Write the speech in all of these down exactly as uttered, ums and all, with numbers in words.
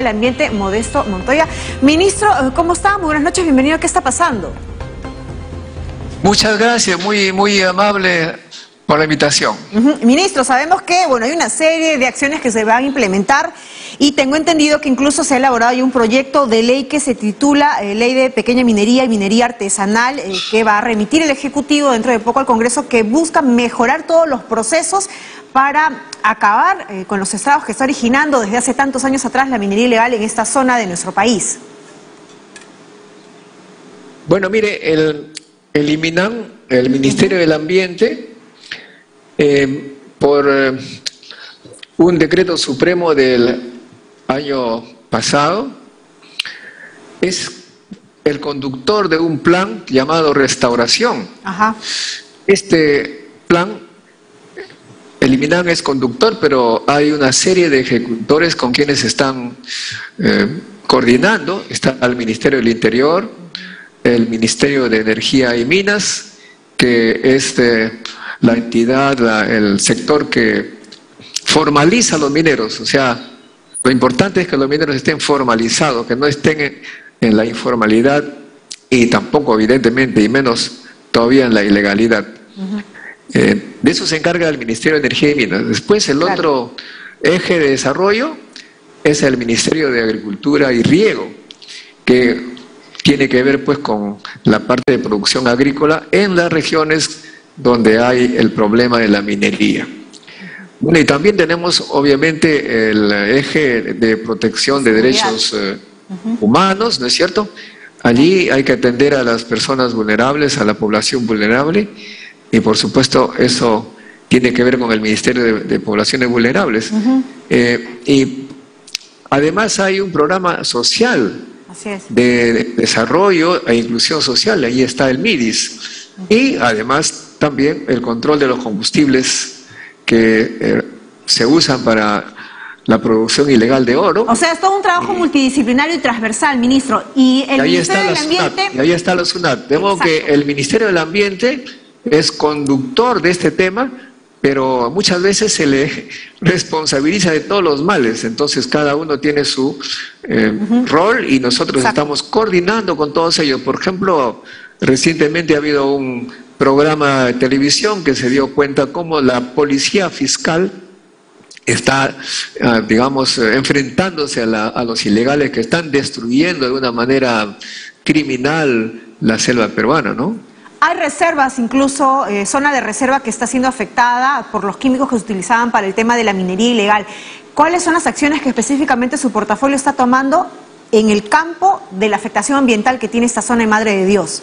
del Ambiente, Modesto Montoya. Ministro, ¿cómo está? Muy buenas noches, bienvenido. ¿Qué está pasando? Muchas gracias, muy, muy amable por la invitación. Uh-huh. Ministro, sabemos que bueno, hay una serie de acciones que se van a implementar y tengo entendido que incluso se ha elaborado ya un proyecto de ley que se titula eh, Ley de Pequeña Minería y Minería Artesanal, eh, que va a remitir el Ejecutivo dentro de poco al Congreso, que busca mejorar todos los procesos para acabar eh, con los estragos que está originando desde hace tantos años atrás la minería ilegal en esta zona de nuestro país. Bueno, mire, el, eliminan el Ministerio del Ambiente eh, por eh, un decreto supremo del año pasado. Es el conductor de un plan llamado Restauración. Ajá. Este plan, el IMINAM es conductor, pero hay una serie de ejecutores con quienes están eh, coordinando. Está el Ministerio del Interior, el Ministerio de Energía y Minas, que es eh, la entidad, la, el sector que formaliza a los mineros. O sea, lo importante es que los mineros estén formalizados, que no estén en, en la informalidad y tampoco, evidentemente, y menos todavía en la ilegalidad. Uh-huh. eh, de eso se encarga el Ministerio de Energía y Minas. Después, el claro. otro eje de desarrollo es el Ministerio de Agricultura y Riego, que tiene que ver pues con la parte de producción agrícola en las regiones donde hay el problema de la minería. Bueno, y también tenemos obviamente el eje de protección de derechos eh, uh-huh. humanos, ¿no es cierto? Allí hay que atender a las personas vulnerables, a la población vulnerable, y por supuesto eso tiene que ver con el Ministerio de, de Poblaciones Vulnerables. Uh-huh. eh, y además hay un programa social Así es. de, de desarrollo e inclusión social, ahí está el MIDIS, uh-huh. y además también el control de los combustibles que eh, se usan para la producción ilegal de oro. O sea, es todo un trabajo y, multidisciplinario y transversal, ministro. Y el y Ministerio del Ambiente... SUNAT, y ahí está la SUNAT. De modo que el Ministerio del Ambiente es conductor de este tema, pero muchas veces se le responsabiliza de todos los males. Entonces cada uno tiene su eh, uh-huh. rol y nosotros Exacto. estamos coordinando con todos ellos. Por ejemplo, recientemente ha habido un programa de televisión que se dio cuenta cómo la policía fiscal está, uh, digamos, uh, enfrentándose a, la, a los ilegales que están destruyendo de una manera criminal la selva peruana, ¿no? Hay reservas, incluso eh, zona de reserva que está siendo afectada por los químicos que se utilizaban para el tema de la minería ilegal. ¿Cuáles son las acciones que específicamente su portafolio está tomando en el campo de la afectación ambiental que tiene esta zona de Madre de Dios?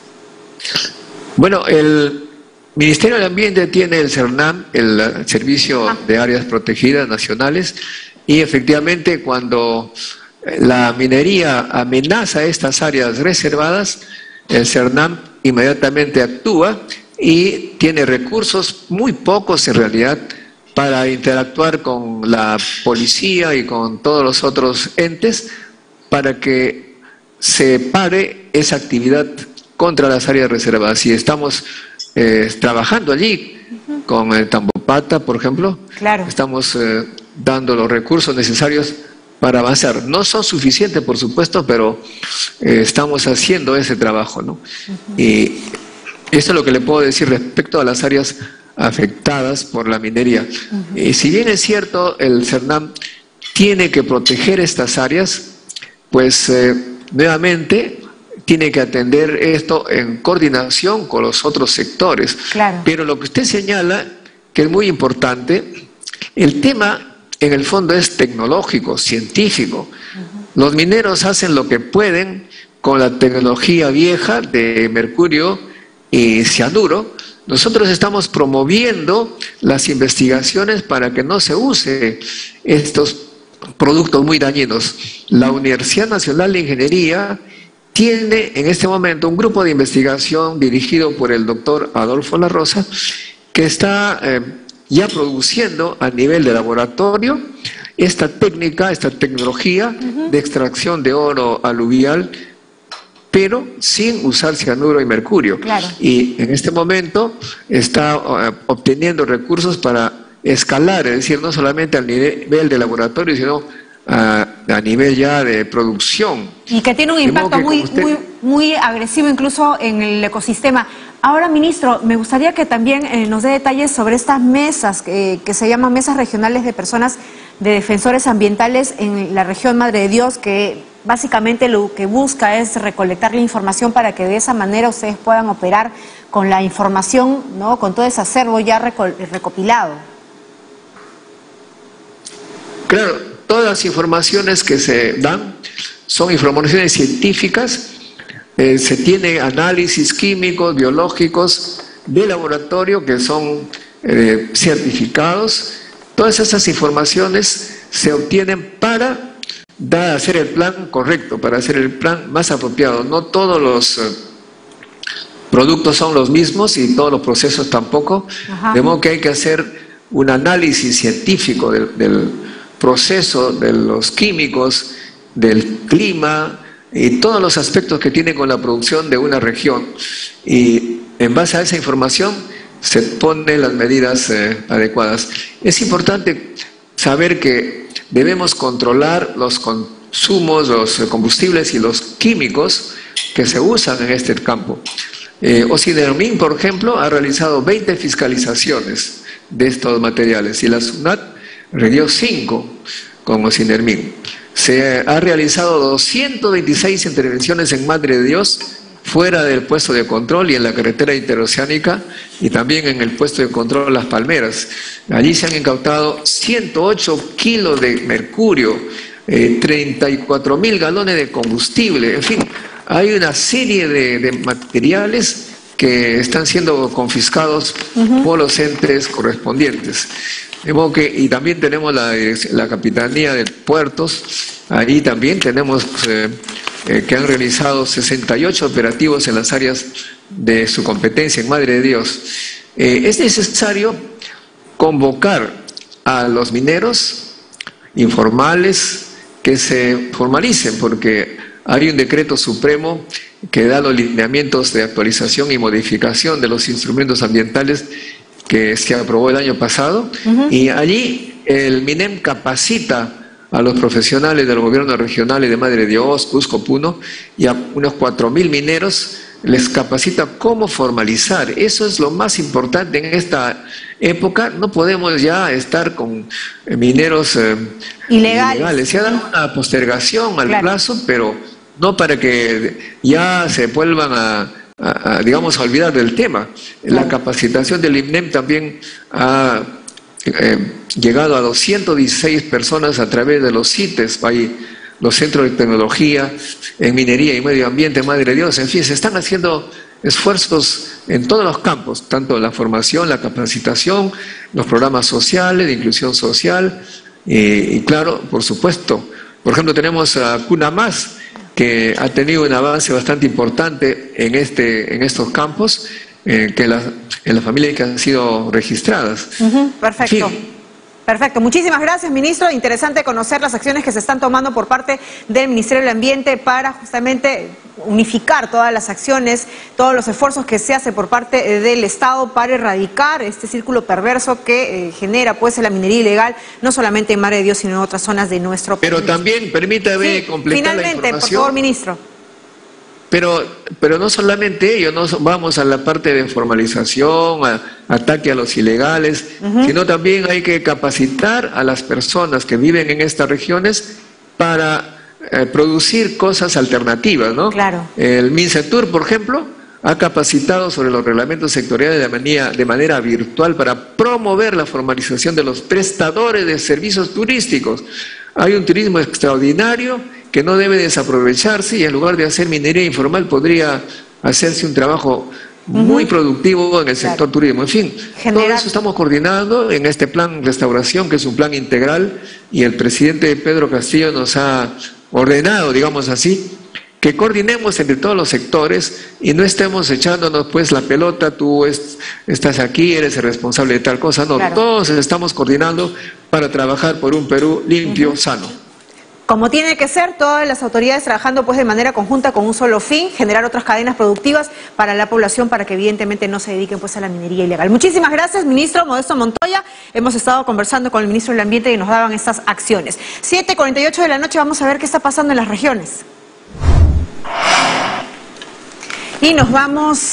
Bueno, el Ministerio del Ambiente tiene el CERNAM, el Servicio ah. de Áreas Protegidas Nacionales, y efectivamente cuando la minería amenaza estas áreas reservadas, el CERNAM inmediatamente actúa y tiene recursos, muy pocos en realidad, para interactuar con la policía y con todos los otros entes para que se pare esa actividad contra las áreas reservadas. Y estamos eh, trabajando allí uh-huh. con el Tambopata, por ejemplo. Claro. Estamos eh, dando los recursos necesarios para avanzar. No son suficientes, por supuesto, pero eh, estamos haciendo ese trabajo, ¿no? Uh-huh. Y esto es lo que le puedo decir respecto a las áreas afectadas por la minería. Uh-huh. Y si bien es cierto, el CERNAM tiene que proteger estas áreas, pues eh, nuevamente tiene que atender esto en coordinación con los otros sectores. Claro. Pero lo que usted señala, que es muy importante, el tema en el fondo es tecnológico, científico. Uh-huh. Los mineros hacen lo que pueden con la tecnología vieja de mercurio y cianuro. Nosotros estamos promoviendo las investigaciones para que no se use estos productos muy dañinos. La Universidad Nacional de Ingeniería tiene en este momento un grupo de investigación dirigido por el doctor Adolfo La Rosa, que está eh, ya produciendo a nivel de laboratorio esta técnica, esta tecnología uh-huh. de extracción de oro aluvial, pero sin usar cianuro y mercurio. Claro. Y en este momento está uh, obteniendo recursos para escalar, es decir, no solamente al nivel de laboratorio, sino a, a nivel ya de producción. Y que tiene un impacto muy, usted... muy, muy agresivo incluso en el ecosistema. Ahora, ministro, me gustaría que también eh, nos dé detalles sobre estas mesas eh, que se llaman mesas regionales de personas de defensores ambientales en la región Madre de Dios, que básicamente lo que busca es recolectar la información para que de esa manera ustedes puedan operar con la información, ¿no?, con todo ese acervo ya recopilado. Claro, todas las informaciones que se dan son informaciones científicas. Eh, se tiene análisis químicos, biológicos de laboratorio que son eh, certificados. Todas esas informaciones se obtienen para dar, hacer el plan correcto, para hacer el plan más apropiado. No todos los eh, productos son los mismos y todos los procesos tampoco. Ajá. De modo que hay que hacer un análisis científico del, del proceso, de los químicos, del clima y todos los aspectos que tiene con la producción de una región. Y en base a esa información se ponen las medidas eh, adecuadas. Es importante saber que debemos controlar los consumos, los combustibles y los químicos que se usan en este campo. Eh, Ocinermin, por ejemplo, ha realizado veinte fiscalizaciones de estos materiales y la SUNAT realizó cinco con Ocinermin. Se ha realizado doscientas veintiséis intervenciones en Madre de Dios fuera del puesto de control y en la carretera interoceánica y también en el puesto de control Las Palmeras. Allí se han incautado ciento ocho kilos de mercurio, eh, treinta y cuatro mil galones de combustible, en fin, hay una serie de, de materiales que están siendo confiscados uh-huh. por los entes correspondientes. De modo que, y también tenemos la, la Capitanía de Puertos, ahí también tenemos eh, eh, que han realizado sesenta y ocho operativos en las áreas de su competencia en Madre de Dios. Eh, es necesario convocar a los mineros informales que se formalicen, porque hay un decreto supremo que da los lineamientos de actualización y modificación de los instrumentos ambientales que se aprobó el año pasado, uh-huh. y allí el MINEM capacita a los profesionales del gobierno regional y de Madre de Dios, Cusco, Puno, y a unos cuatro mil mineros les capacita cómo formalizar. Eso es lo más importante en esta época. No podemos ya estar con mineros eh, ilegales. ilegales. Se ha dado una postergación al claro. plazo, pero no para que ya se vuelvan a A, a, digamos, a olvidar del tema. La capacitación del INMEM también ha eh, llegado a doscientas dieciséis personas a través de los C I T E S, ahí, los centros de tecnología en minería y medio ambiente, Madre de Dios, en fin, se están haciendo esfuerzos en todos los campos, tanto la formación, la capacitación, los programas sociales, de inclusión social, eh, y claro, por supuesto, por ejemplo, tenemos a Cuna Más, que ha tenido un avance bastante importante en, este, en estos campos, eh, que la, en las familias que han sido registradas. Uh-huh, perfecto. Sí. Perfecto. Muchísimas gracias, ministro. Interesante conocer las acciones que se están tomando por parte del Ministerio del Ambiente para justamente unificar todas las acciones, todos los esfuerzos que se hace por parte del Estado para erradicar este círculo perverso que eh, genera pues la minería ilegal, no solamente en Madre de Dios, sino en otras zonas de nuestro país. Pero también, permítame sí, completar la información. Finalmente, por favor, ministro. Pero, pero no solamente ello, no vamos a la parte de formalización, a, ataque a los ilegales, uh-huh. sino también hay que capacitar a las personas que viven en estas regiones para eh, producir cosas alternativas, ¿no? Claro. El MINCETUR, por ejemplo, ha capacitado sobre los reglamentos sectoriales de manera, de manera virtual para promover la formalización de los prestadores de servicios turísticos. Hay un turismo extraordinario que no debe desaprovecharse y en lugar de hacer minería informal podría hacerse un trabajo muy uh-huh. productivo en el sector claro. turismo. En fin, General... todo eso estamos coordinando en este plan restauración, que es un plan integral, y el presidente Pedro Castillo nos ha ordenado, digamos así, que coordinemos entre todos los sectores y no estemos echándonos pues la pelota, tú es, estás aquí, eres el responsable de tal cosa. No, claro. todos estamos coordinando para trabajar por un Perú limpio, uh-huh. sano. como tiene que ser, todas las autoridades trabajando pues de manera conjunta con un solo fin, generar otras cadenas productivas para la población, para que evidentemente no se dediquen pues a la minería ilegal. Muchísimas gracias, ministro Modesto Montoya. Hemos estado conversando con el ministro del Ambiente y nos daban estas acciones. siete cuarenta y ocho de la noche, vamos a ver qué está pasando en las regiones. Y nos vamos